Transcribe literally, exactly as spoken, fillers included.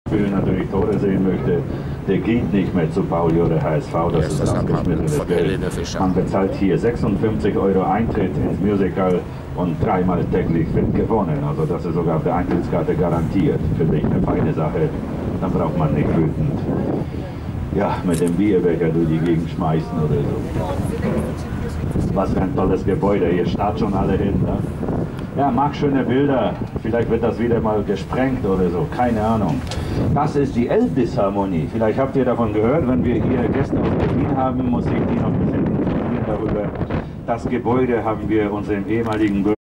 natürlich Tore sehen möchte, der geht nicht mehr zu Pauli oder H S V, das ist rausgeschmissenes Geld. Man bezahlt hier sechsundfünfzig Euro Eintritt ins Musical und dreimal täglich wird gewonnen. Also das ist sogar auf der Eintrittskarte garantiert. Finde ich eine feine Sache. Dann braucht man nicht wütend, ja, mit dem Bierbecher durch die Gegend schmeißen oder so. Was für ein tolles Gebäude, hier starrt schon alle hin. Ne? Ja, mag schöne Bilder, vielleicht wird das wieder mal gesprengt oder so, keine Ahnung. Das ist die Elbphilharmonie, vielleicht habt ihr davon gehört, wenn wir hier Gäste aus Berlin haben, muss ich die noch ein bisschen informieren darüber. Das Gebäude haben wir unserem ehemaligen Bürger